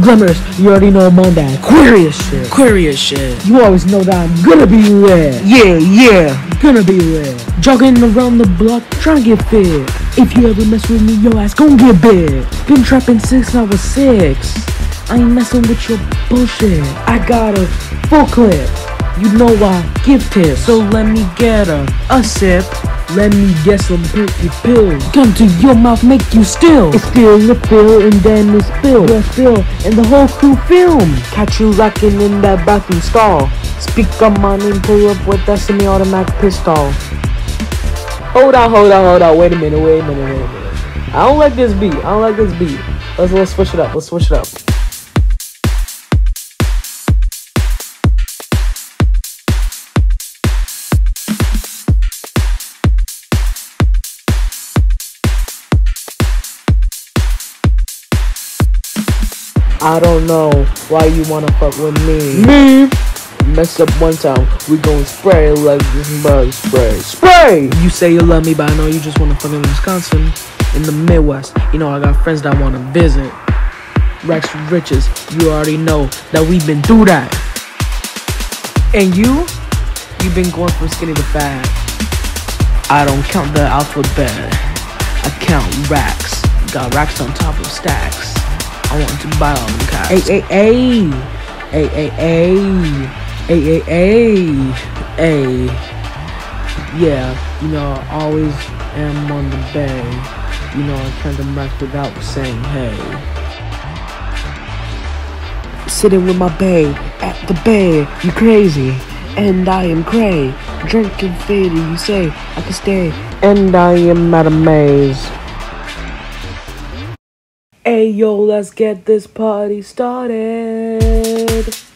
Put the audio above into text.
Glamorous, you already know I'm on that Aquarius shit. You always know that I'm gonna be lit. Yeah, gonna be lit. Jogging around the block, trying to get fit. If you ever mess with me, your ass gon' get bit. Been trapping since I was 6. I ain't messing with your bullshit. I got a full clip. You know I give tips, so let me get a sip. Let me get some perky pills. Come to your mouth, make you still. It's still a fill and then it's spill. We're still and the whole crew film. Catch you lacking in that bathroom stall. Speak on my name, pull up with that semi-automatic pistol. Hold on. Wait a minute. I don't like this beat. Let's switch it up. I don't know why you wanna fuck with me. Mess up one time, we gon' spray like this bug spray. You say you love me, but I know you just wanna fuck in Wisconsin, in the Midwest. You know I got friends that wanna visit. Rags to riches, you already know that we've been through that. And you've been going from skinny to fat. I don't count the alphabet, I count racks. Got racks on top of stacks. I want to buy all the cats. Ay. Yeah, you know, I always am on the bay. You know, I turn them back without saying hey. Sitting with my bae at the bay, you crazy, and I am cray. Drinking faded, you say I can stay, and I am at a maze. Hey yo, let's get this party started.